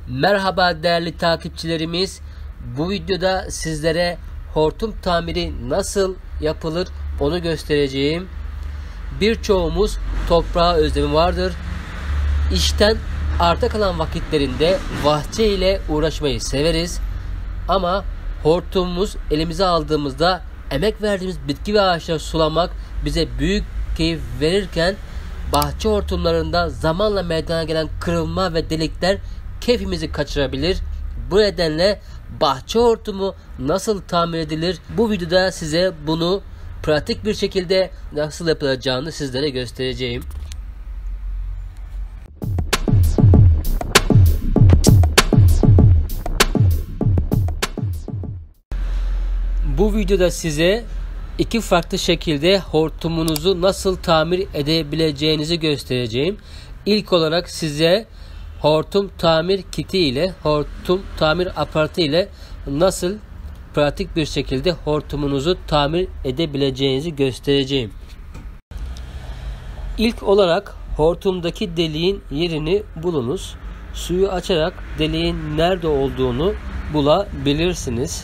Merhaba değerli takipçilerimiz. Bu videoda sizlere hortum tamiri nasıl yapılır onu göstereceğim. Birçoğumuz toprağa özlemi vardır. İşten arta kalan vakitlerinde bahçe ile uğraşmayı severiz. Ama hortumumuz elimize aldığımızda emek verdiğimiz bitki ve ağaçları sulamak bize büyük keyif verirken bahçe hortumlarında zamanla meydana gelen kırılma ve delikler keyfimizi kaçırabilir. Bu nedenle bahçe hortumu nasıl tamir edilir? Bu videoda size bunu pratik bir şekilde nasıl yapılacağını sizlere göstereceğim. Bu videoda size iki farklı şekilde hortumunuzu nasıl tamir edebileceğinizi göstereceğim. İlk olarak size hortum tamir kiti ile, hortum tamir aparatı ile nasıl pratik bir şekilde hortumunuzu tamir edebileceğinizi göstereceğim. İlk olarak hortumdaki deliğin yerini bulunuz. Suyu açarak deliğin nerede olduğunu bulabilirsiniz.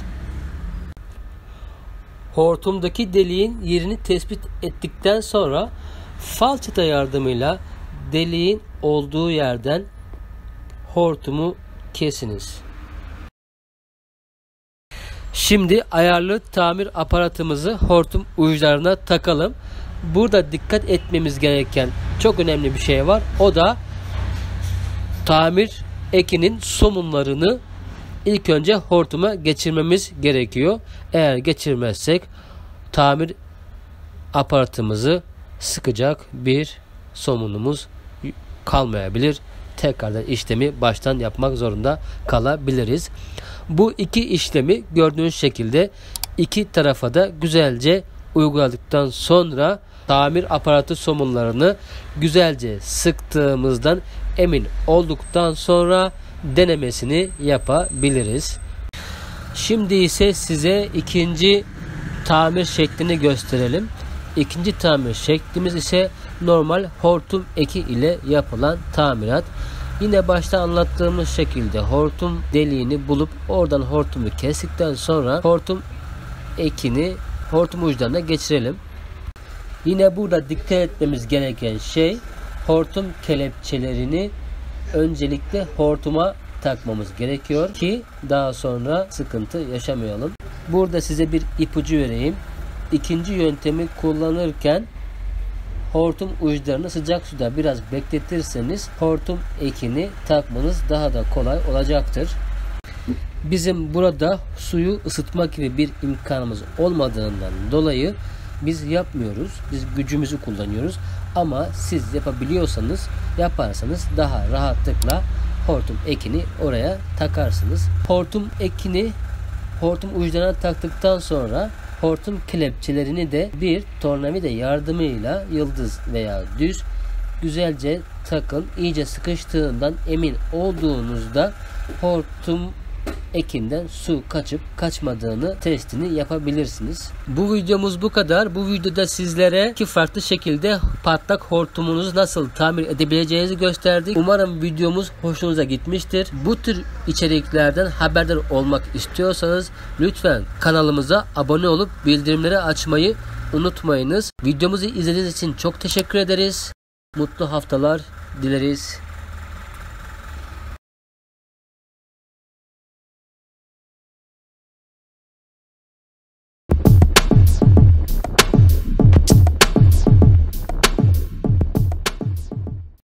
Hortumdaki deliğin yerini tespit ettikten sonra falçata yardımıyla deliğin olduğu yerden hortumu kesiniz. Şimdi ayarlı tamir aparatımızı hortum uçlarına takalım. Burada dikkat etmemiz gereken çok önemli bir şey var. O da tamir ekinin somunlarını ilk önce hortuma geçirmemiz gerekiyor. Eğer geçirmezsek tamir aparatımızı sıkacak bir somunumuz kalmayabilir. Tekrardan işlemi baştan yapmak zorunda kalabiliriz. Bu iki işlemi gördüğünüz şekilde iki tarafa da güzelce uyguladıktan sonra tamir aparatı somunlarını güzelce sıktığımızdan emin olduktan sonra denemesini yapabiliriz. Şimdi ise size ikinci tamir şeklini gösterelim. İkinci tamir şeklimiz ise normal hortum eki ile yapılan tamirat. Yine başta anlattığımız şekilde hortum deliğini bulup oradan hortumu kestikten sonra hortum ekini hortum uçlarına geçirelim. Yine burada dikkat etmemiz gereken şey hortum kelepçelerini öncelikle hortuma takmamız gerekiyor ki daha sonra sıkıntı yaşamayalım. Burada size bir ipucu vereyim. İkinci yöntemi kullanırken hortum uçlarını sıcak suda biraz bekletirseniz hortum ekini takmanız daha da kolay olacaktır. Bizim burada suyu ısıtmak gibi bir imkanımız olmadığından dolayı biz yapmıyoruz. Biz gücümüzü kullanıyoruz. Ama siz yapabiliyorsanız, yaparsanız daha rahatlıkla hortum ekini oraya takarsınız. Hortum ekini hortum uçlarına taktıktan sonra hortum kelepçelerini de bir tornavida yardımıyla yıldız veya düz güzelce takın. İyice sıkıştığından emin olduğunuzda hortum ekinden su kaçıp kaçmadığını testini yapabilirsiniz. Bu videomuz bu kadar. Bu videoda sizlere iki farklı şekilde patlak hortumunuzu nasıl tamir edebileceğinizi gösterdik. Umarım videomuz hoşunuza gitmiştir. Bu tür içeriklerden haberdar olmak istiyorsanız lütfen kanalımıza abone olup bildirimleri açmayı unutmayınız. Videomuzu izlediğiniz için çok teşekkür ederiz. Mutlu haftalar dileriz.